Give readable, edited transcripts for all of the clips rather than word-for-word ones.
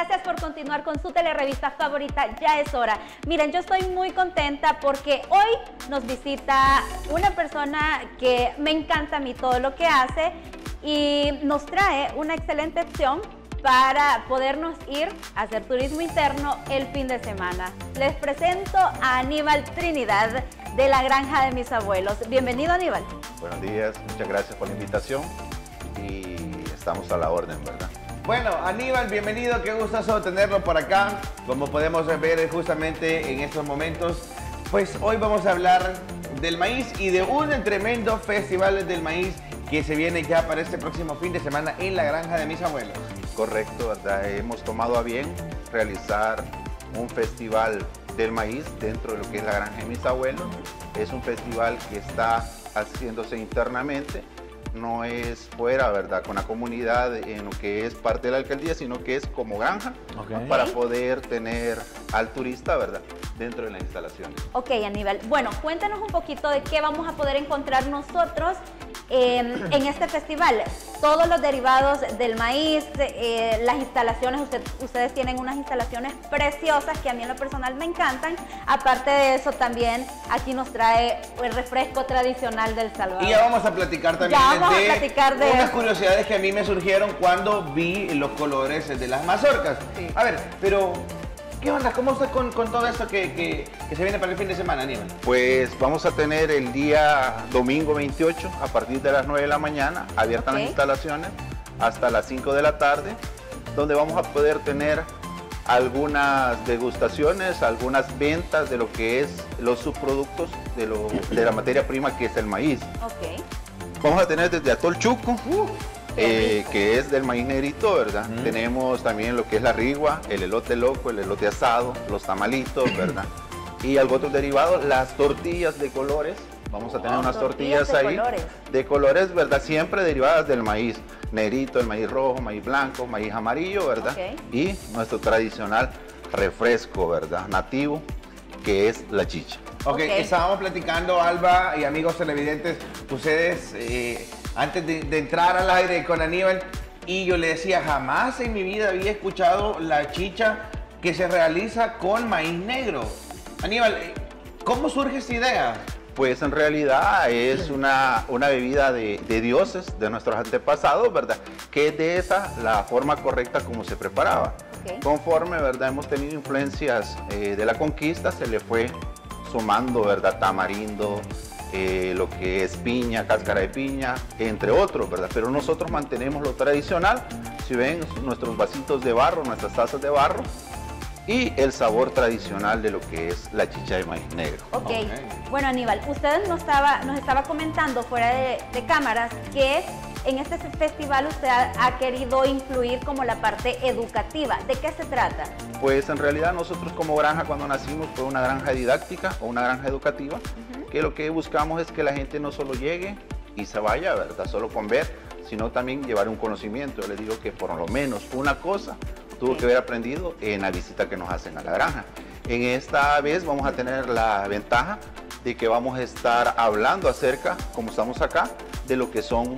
gracias por continuar con su telerevista favorita, Ya es Hora. Miren, yo estoy muy contenta porque hoy nos visita una persona que me encanta a mí todo lo que hace y nos trae una excelente opción para podernos ir a hacer turismo interno el fin de semana. Les presento a Aníbal Trinidad de la Granja de Mis Abuelos. Bienvenido, Aníbal. Buenos días, muchas gracias por la invitación y estamos a la orden, ¿verdad? Bueno, Aníbal, bienvenido, qué gustazo tenerlo por acá. Como podemos ver justamente en estos momentos, pues hoy vamos a hablar del maíz y de un tremendo festival del maíz que se viene ya para este próximo fin de semana en la Granja de Mis Abuelos. Correcto, ¿verdad? Hemos tomado a bien realizar un festival del maíz dentro de lo que es la Granja de Mis Abuelos. Es un festival que está haciéndose internamente, no es fuera, ¿verdad?, con la comunidad en lo que es parte de la alcaldía, sino que es como granja, para poder tener al turista, ¿verdad?, dentro de las instalaciones. Ok, Aníbal. Bueno, cuéntanos un poquito de qué vamos a poder encontrar nosotros en este festival. Todos los derivados del maíz, las instalaciones, ustedes tienen unas instalaciones preciosas que a mí en lo personal me encantan. Aparte de eso, también aquí nos trae el refresco tradicional del Salvador. Y ya vamos a platicar también de unas curiosidades que a mí me surgieron cuando vi los colores de las mazorcas. Sí. A ver, pero ¿qué onda? ¿Cómo está con todo esto que se viene para el fin de semana, Aníbal? Pues vamos a tener el día domingo 28 a partir de las 9 de la mañana, abiertas las instalaciones hasta las 5 de la tarde, donde vamos a poder tener algunas degustaciones, algunas ventas de lo que es los subproductos de la materia prima que es el maíz. Vamos a tener desde atol chuco, que es del maíz negrito, ¿verdad? Tenemos también lo que es la rigua, el elote loco, el elote asado, los tamalitos, ¿verdad? Y algo otro derivado, las tortillas de colores. Vamos a tener unas tortillas ahí de colores, ¿verdad? Siempre derivadas del maíz negrito, el maíz rojo, maíz blanco, maíz amarillo, ¿verdad? Y nuestro tradicional refresco, ¿verdad?, nativo, que es la chicha. Estábamos platicando, Alba y amigos televidentes, ustedes antes de entrar al aire con Aníbal, y yo le decía, jamás en mi vida había escuchado la chicha que se realiza con maíz negro. Aníbal, ¿cómo surge esta idea? Pues en realidad es una bebida de dioses, de nuestros antepasados, ¿verdad? Que es de esa la forma correcta como se preparaba. Conforme, ¿verdad?, hemos tenido influencias de la conquista, se le fue sumando, ¿verdad?, tamarindo, lo que es piña, cáscara de piña, entre otros, ¿verdad? Pero nosotros mantenemos lo tradicional. Si ven, nuestros vasitos de barro, nuestras tazas de barro, y el sabor tradicional de lo que es la chicha de maíz negro. Bueno, Aníbal, usted nos estaba comentando fuera de cámaras que en este festival usted ha querido incluir como la parte educativa. ¿De qué se trata? Pues en realidad nosotros como granja, cuando nacimos, fue una granja didáctica o una granja educativa, que lo que buscamos es que la gente no solo llegue y se vaya, ¿verdad?, solo con ver, sino también llevar un conocimiento. Yo les digo que por lo menos una cosa tuvo que haber aprendido en la visita que nos hacen a la granja. En esta vez vamos a tener la ventaja de que vamos a estar hablando acerca, como estamos acá, de lo que son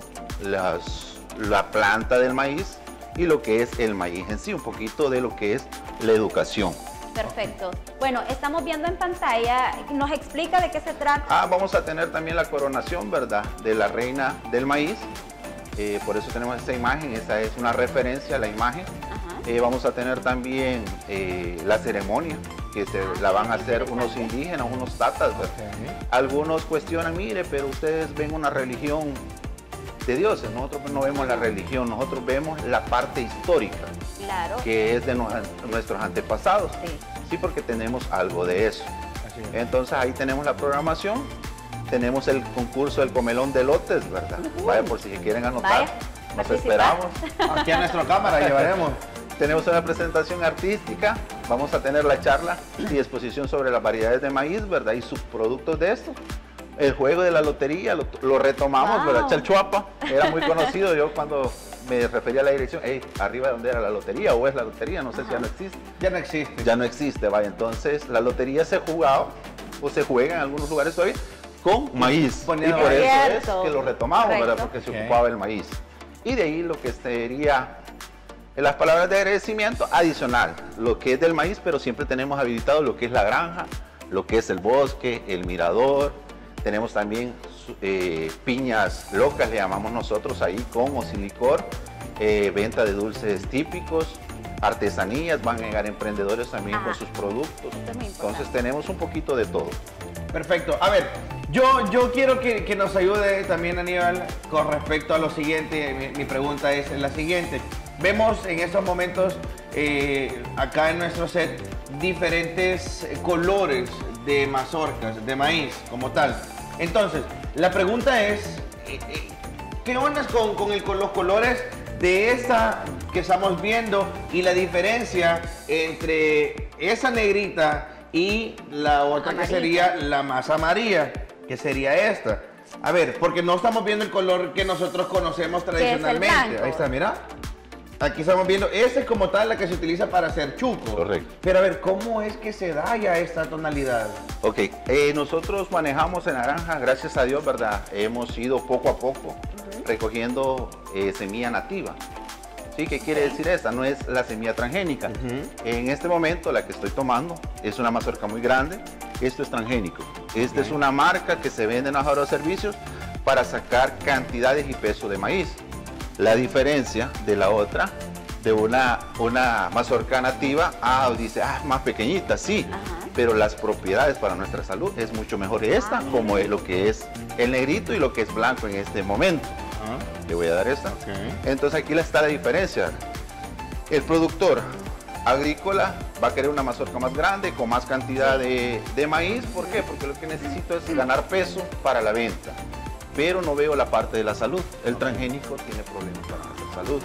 la planta del maíz y lo que es el maíz en sí, un poquito de lo que es la educación. Perfecto. Bueno, estamos viendo en pantalla, ¿nos explica de qué se trata? Vamos a tener también la coronación, ¿verdad?, de la reina del maíz. Por eso tenemos esta imagen, esa es una referencia a la imagen. Vamos a tener también la ceremonia, que la van a hacer unos indígenas, unos tatas, ¿verdad? Algunos cuestionan, mire, pero ustedes ven una religión de dioses. Nosotros no vemos la religión, nosotros vemos la parte histórica, que es de nuestros antepasados. Sí, porque tenemos algo de eso. Entonces ahí tenemos la programación. Tenemos el concurso del comelón de lotes, ¿verdad? Vaya, por si quieren anotar, nos esperamos. Aquí a nuestra cámara llevaremos. Tenemos una presentación artística, vamos a tener la charla y exposición sobre las variedades de maíz, ¿verdad?, y subproductos de esto. El juego de la lotería lo retomamos, ¿verdad? Chalchuapa era muy conocido. Yo cuando me refería a la dirección, arriba de donde era la lotería, o es la lotería, no sé si ya no existe. Ya no existe. Ya no existe, vaya. Entonces la lotería se jugaba o se juega en algunos lugares hoy con maíz. Y por eso es que lo retomamos, ¿verdad?, porque se ocupaba el maíz. Y de ahí lo que sería las palabras de agradecimiento adicional, lo que es del maíz, pero siempre tenemos habilitado lo que es la granja, lo que es el bosque, el mirador. Tenemos también piñas locas, le llamamos nosotros ahí, con osilicor, venta de dulces típicos, artesanías, van a llegar emprendedores también con sus productos. Entonces tenemos un poquito de todo. Perfecto. A ver, yo quiero que nos ayude también, Aníbal, con respecto a lo siguiente. Mi pregunta es la siguiente. Vemos en estos momentos acá en nuestro set diferentes colores de mazorcas, de maíz como tal. Entonces, la pregunta es, ¿qué onda con los colores de esta que estamos viendo y la diferencia entre esa negrita y la otra amarilla, que sería la más amarilla, que sería esta? A ver, porque no estamos viendo el color que nosotros conocemos tradicionalmente. Ahí está, mira. Aquí estamos viendo, esta es como tal la que se utiliza para hacer chuco. Correcto. Pero a ver, ¿cómo es que se da ya esta tonalidad? Ok, nosotros manejamos en naranja, gracias a Dios, ¿verdad? Hemos ido poco a poco recogiendo semilla nativa. ¿Sí? ¿Qué quiere decir esta? No es la semilla transgénica. En este momento la que estoy tomando es una mazorca muy grande. Esto es transgénico. Esta es una marca que se vende en los agroservicios para sacar cantidades y peso de maíz. La diferencia de la otra, de una mazorca nativa, dice, más pequeñita, sí, pero las propiedades para nuestra salud es mucho mejor esta, como es lo que es el negrito y lo que es blanco en este momento. Le voy a dar esta. Entonces aquí está la diferencia. El productor agrícola va a querer una mazorca más grande, con más cantidad de maíz. ¿Por qué? Porque lo que necesito es ganar peso para la venta. Pero no veo la parte de la salud. El transgénico tiene problemas para nuestra salud.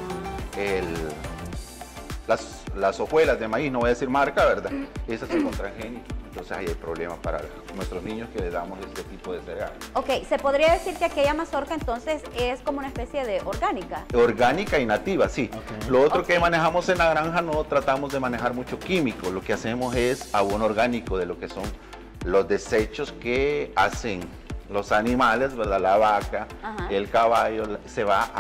Las hojuelas de maíz, no voy a decir marca, ¿verdad? Esas son con transgénico. Entonces ahí hay problemas para nuestros niños que les damos este tipo de cereal. Ok, ¿se podría decir que aquella mazorca entonces es como una especie de orgánica? Orgánica y nativa, sí. Lo otro que manejamos en la granja, no tratamos de manejar mucho químico. Lo que hacemos es abono orgánico de lo que son los desechos que hacen los animales, ¿verdad? La vaca, el caballo, se va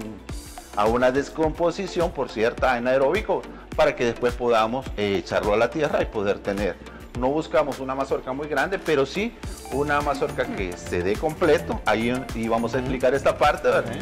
a una descomposición por cierta anaeróbico para que después podamos echarlo a la tierra y poder tener. No buscamos una mazorca muy grande, pero sí una mazorca que se dé completo, ahí vamos a explicar esta parte, ¿verdad?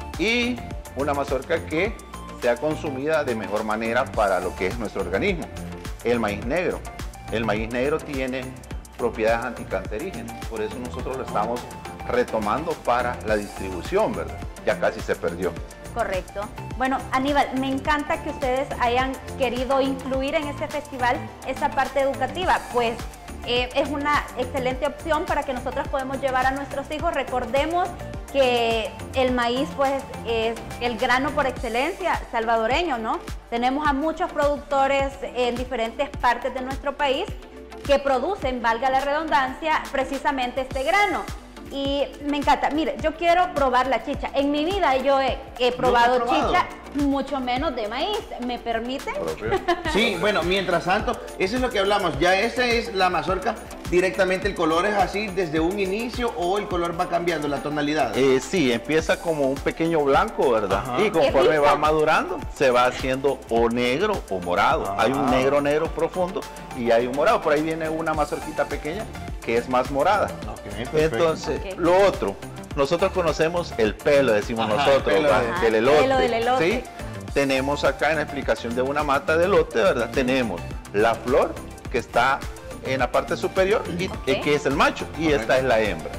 Y una mazorca que sea consumida de mejor manera para lo que es nuestro organismo. El maíz negro. El maíz negro tiene propiedades anticancerígenas, por eso nosotros lo estamos retomando para la distribución, ¿verdad? Ya casi se perdió. Correcto. Bueno, Aníbal, me encanta que ustedes hayan querido incluir en este festival esta parte educativa, pues es una excelente opción para que nosotros podamos llevar a nuestros hijos. Recordemos que el maíz pues es el grano por excelencia salvadoreño, ¿no? Tenemos a muchos productores en diferentes partes de nuestro país que producen, valga la redundancia, precisamente este grano. Y me encanta. Mire, yo quiero probar la chicha. En mi vida yo he probado chicha, mucho menos de maíz. ¿Me permiten? Sí, bueno, mientras tanto, eso es lo que hablamos. Ya esa es la mazorca, directamente el color es así desde un inicio o el color va cambiando, la tonalidad. Sí, empieza como un pequeño blanco, ¿verdad? Y conforme va madurando, se va haciendo o negro o morado. Hay un negro profundo y hay un morado. Por ahí viene una mazorquita pequeña que es más morada. Entonces, lo otro, nosotros conocemos el pelo, decimos nosotros, del elote. Pelo del elote. ¿Sí? Tenemos acá en la explicación de una mata de elote, ¿verdad? Tenemos la flor que está en la parte superior y que es el macho y esta es la hembra.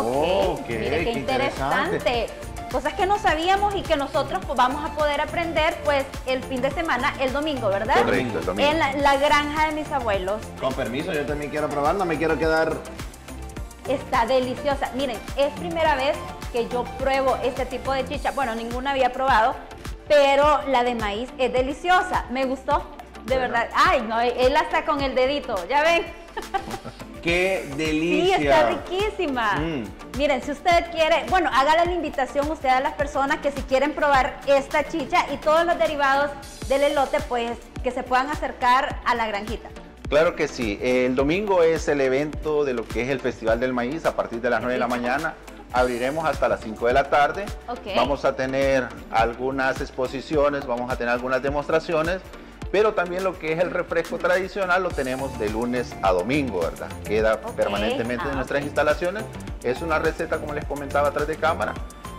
Mire, qué interesante. Cosas que no sabíamos y que nosotros vamos a poder aprender pues el fin de semana, el domingo, ¿verdad? Correcto, el domingo. En la granja de mis abuelos. Con permiso, yo también quiero probar, no me quiero quedar... Está deliciosa. Miren, es primera vez que yo pruebo este tipo de chicha. Bueno, ninguna había probado, pero la de maíz es deliciosa. Me gustó, de verdad. Ay, no, él hasta con el dedito, ¿ya ven? ¡Qué delicia! Sí, está riquísima. Miren, si usted quiere, bueno, hágale la invitación usted a las personas que si quieren probar esta chicha y todos los derivados del elote, pues que se puedan acercar a la granjita. Claro que sí. El domingo es el evento de lo que es el Festival del Maíz a partir de las 9 de la mañana. abriremos hasta las 5 de la tarde. Ok. Vamos a tener algunas exposiciones, vamos a tener algunas demostraciones, pero también lo que es el refresco tradicional lo tenemos de lunes a domingo, ¿verdad? Queda permanentemente en nuestras instalaciones. Es una receta, como les comentaba atrás de cámara,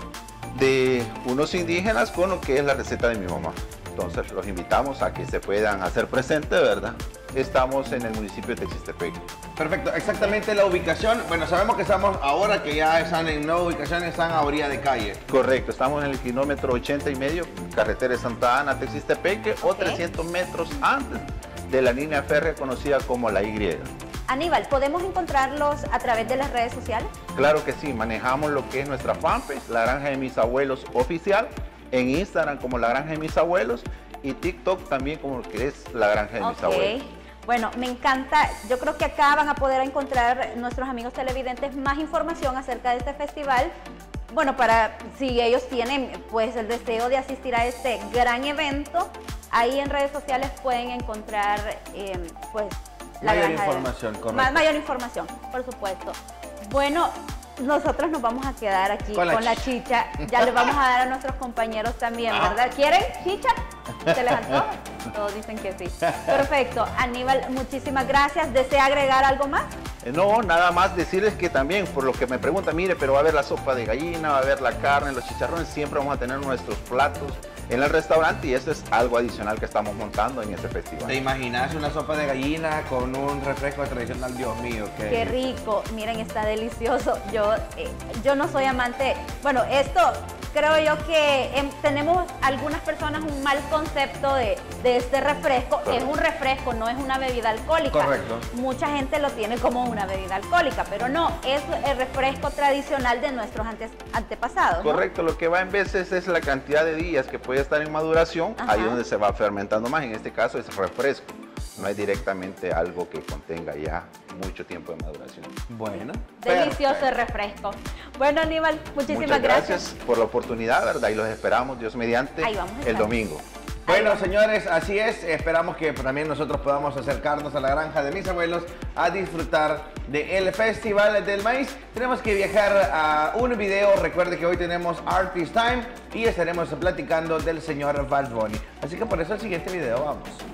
de unos indígenas con lo que es la receta de mi mamá. Entonces los invitamos a que se puedan hacer presentes, ¿verdad? Estamos en el municipio de Texistepec. Perfecto, exactamente la ubicación. Bueno, sabemos que estamos ahora que ya están en nueva ubicación, están a orilla de calle. Correcto, estamos en el kilómetro 80 y medio, carretera de Santa Ana, Texistepec, o 300 metros antes de la línea férrea conocida como la Y. Aníbal, ¿podemos encontrarlos a través de las redes sociales? Claro que sí, manejamos lo que es nuestra fanpage, La Granja de Mis Abuelos Oficial, en Instagram como La Granja de Mis Abuelos y TikTok también como lo que es La Granja de Mis Abuelos. Bueno, me encanta. Yo creo que acá van a poder encontrar nuestros amigos televidentes más información acerca de este festival. Bueno, para si ellos tienen pues el deseo de asistir a este gran evento, ahí en redes sociales pueden encontrar pues la mayor granja información, correcto. mayor información, por supuesto. Bueno, nosotros nos vamos a quedar aquí con la chicha. Ya le vamos a dar a nuestros compañeros también, ¿verdad? ¿Quieren chicha? ¿Se les antoja? Todos dicen que sí. Perfecto. Aníbal, muchísimas gracias. ¿Desea agregar algo más? No, nada más decirles que también, por lo que me preguntan, mire, pero va a haber la sopa de gallina, va a haber la carne, los chicharrones, siempre vamos a tener nuestros platos en el restaurante y eso es algo adicional que estamos montando en ese festival. ¿Te imaginas una sopa de gallina con un refresco tradicional? Dios mío, qué rico. Miren, está delicioso. Yo no soy amante. Bueno, esto creo yo que tenemos algunas personas un mal concepto de este refresco. Correcto. Es un refresco, no es una bebida alcohólica. Correcto. Mucha gente lo tiene como una bebida alcohólica, pero no, es el refresco tradicional de nuestros antepasados, ¿no? Correcto, lo que va en veces es la cantidad de días que puede estar en maduración, Ajá. ahí donde se va fermentando más, en este caso es refresco, no es directamente algo que contenga ya mucho tiempo de maduración. Bueno, Delicioso perfecto. el refresco. Bueno, Aníbal, muchísimas Muchas gracias. gracias por la oportunidad, ¿verdad? Y los esperamos, Dios mediante, Ahí vamos a estar. el domingo. Bueno, señores, así es. Esperamos que también nosotros podamos acercarnos a la granja de mis abuelos a disfrutar del Festival del Maíz. Tenemos que viajar a un video. Recuerde que hoy tenemos Artist Time y estaremos platicando del señor Bad Bunny. Así que por eso el siguiente video vamos.